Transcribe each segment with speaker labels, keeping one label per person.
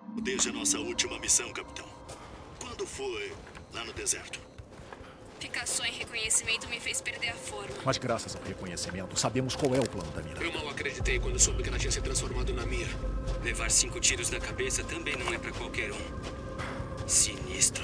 Speaker 1: Desde a nossa última missão, capitão. Quando foi lá no deserto?
Speaker 2: Ficar só em reconhecimento me fez perder a forma.
Speaker 3: Mas graças ao reconhecimento, sabemos qual é o plano da Miranda.
Speaker 4: Eu mal acreditei quando soube que ela tinha se transformado na mira.
Speaker 5: Levar 5 tiros na cabeça também não é pra qualquer um. Sinistro.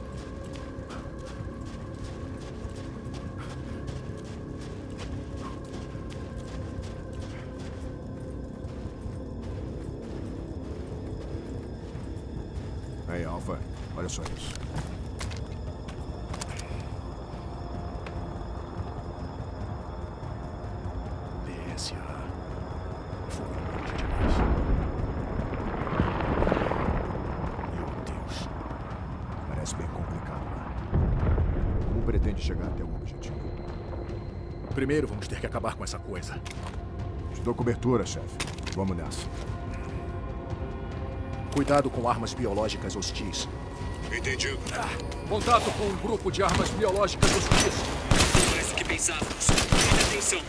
Speaker 6: Aí, Alpha, olha só isso.
Speaker 3: PSA. Foi longe demais. Meu Deus.
Speaker 6: Parece bem complicado lá. Como pretende chegar até o objetivo?
Speaker 3: Primeiro vamos ter que acabar com essa coisa.
Speaker 6: Te dou cobertura, chefe. Vamos nessa.
Speaker 3: Cuidado com armas biológicas hostis.
Speaker 1: Entendido.
Speaker 3: Contato com um grupo de armas biológicas hostis.
Speaker 5: Mais do que pensávamos. Preste atenção.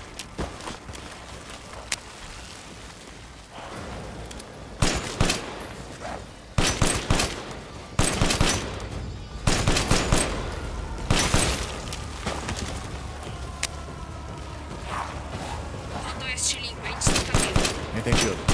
Speaker 2: Faroeste limpo, em deslocamento.
Speaker 3: Entendido.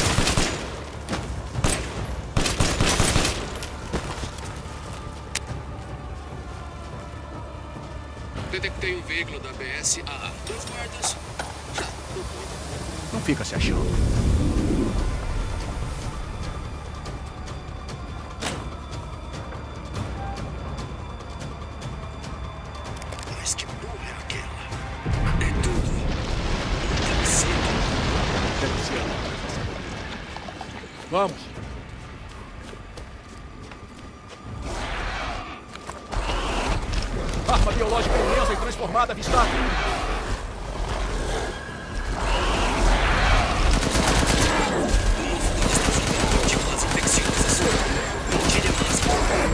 Speaker 4: Detectei um veículo da BSAA. 2 guardas. Já,
Speaker 3: Não fica se achando.
Speaker 1: Mas que porra é aquela?
Speaker 5: É tudo. Muito cedo.
Speaker 3: Deve ser. Vamos. Arma biológica imensa e transformada avistada.
Speaker 5: Partículas infecciosas. Tire a máscara.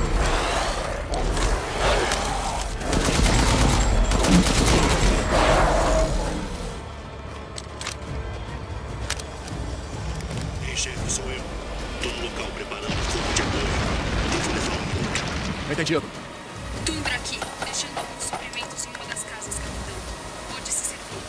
Speaker 1: Engenheiro, sou eu. Tô no local preparando o corpo de apoio. Devo levar um minuto.
Speaker 3: Entendido.
Speaker 2: Tundra aqui, deixando alguns suprimentos em uma das casas, capitão. Pode se servir.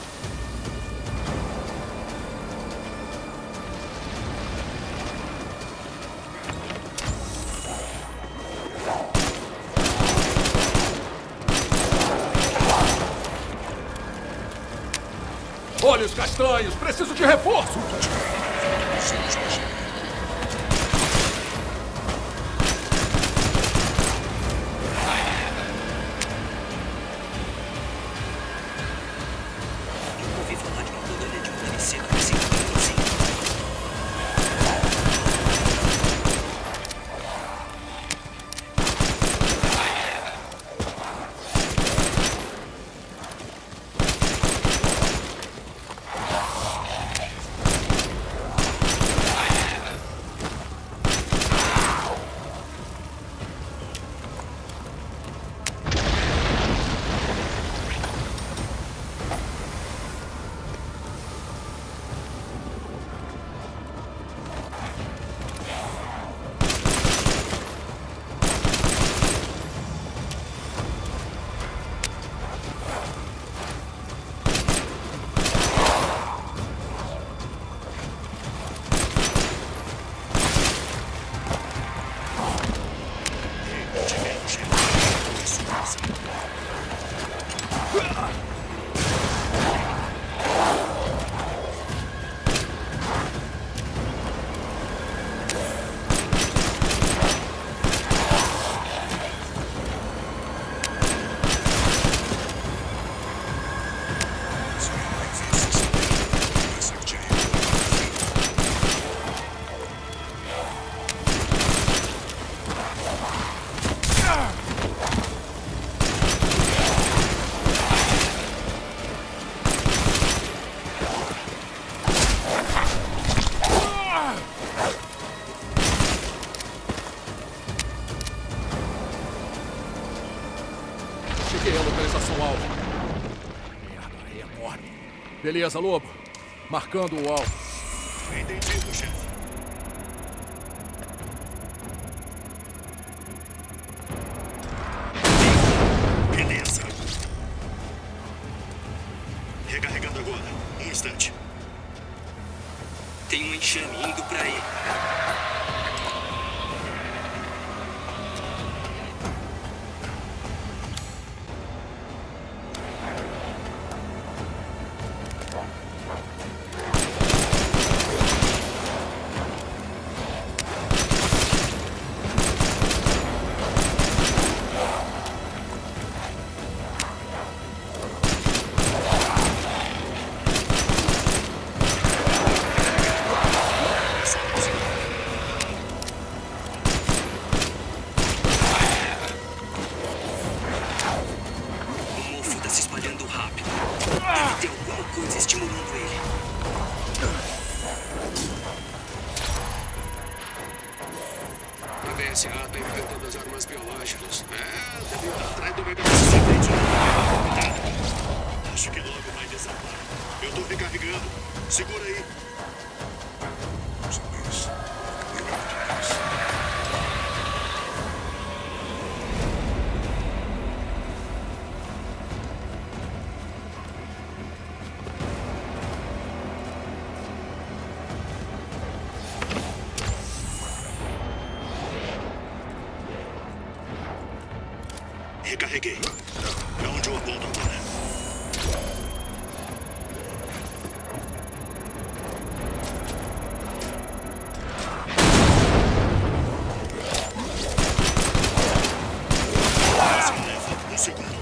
Speaker 3: Olhos castanhos, preciso de reforço.
Speaker 5: Ouvi falar de uma colônia de humanicida assim.
Speaker 3: Cheguei à localização alvo. Merda, é enorme. Beleza, Lobo. Marcando o alvo.
Speaker 1: Entendido, chefe.
Speaker 5: enxame indo pra aí.
Speaker 4: A BSA tá inventando as armas biológicas. Deve estar atrás do mega.
Speaker 1: Acho que logo vai desabar. Eu tô recarregando. Segura aí.
Speaker 6: Zumbis.
Speaker 1: Recarreguei. Pra onde eu aponto agora? Só leva um segundo.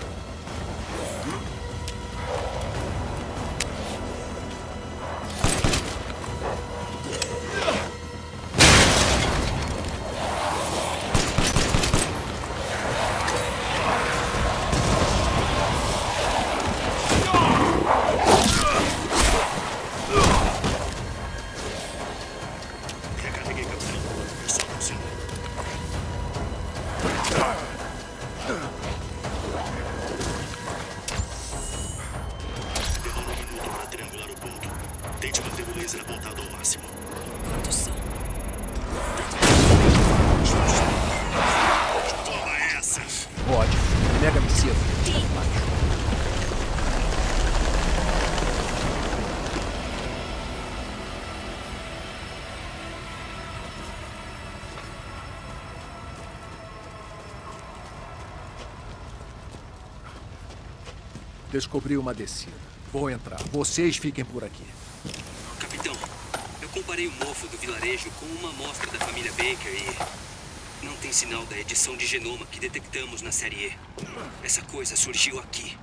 Speaker 1: Recarreguei, capitão. É só um segundo. Demora um minuto para triangular o ponto. Tente manter o laser apontado ao máximo.
Speaker 2: Quantos são?
Speaker 1: Toma essa!
Speaker 3: Pode. Mega missile. Descobri uma descida. Vou entrar. Vocês fiquem por aqui.
Speaker 5: Capitão, eu comparei o mofo do vilarejo com uma amostra da família Baker e... não tem sinal da edição de genoma que detectamos na série E. Essa coisa surgiu aqui.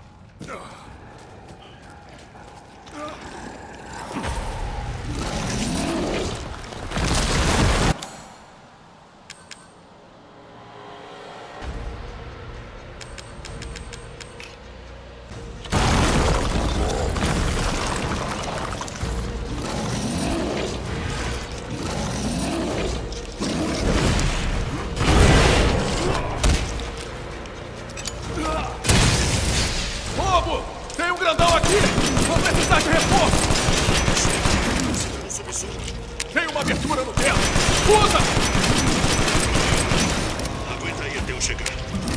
Speaker 3: Lobo! Tem um grandão aqui! Vou precisar de reforço!
Speaker 1: Segura o subsolo.
Speaker 3: Tem uma abertura no teto! Usa!
Speaker 1: Aguenta aí até eu chegar.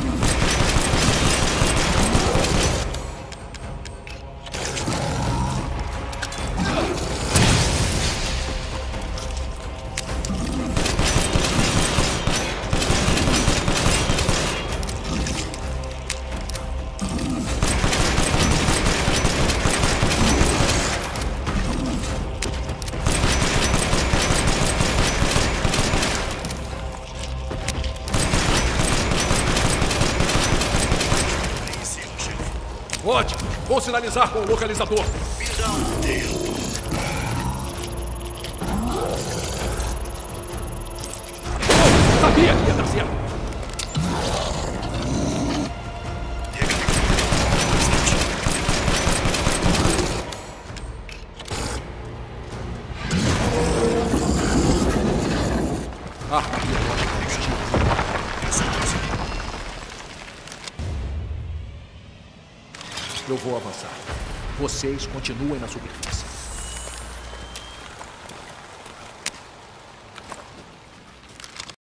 Speaker 1: Aí em cima, chefe.
Speaker 3: Pode! Vou sinalizar com o localizador.
Speaker 1: Me dá um tempo.
Speaker 3: Sabia que ia dar certo! Arma biológica hostil. Eu vou avançar. Vocês continuem na superfície.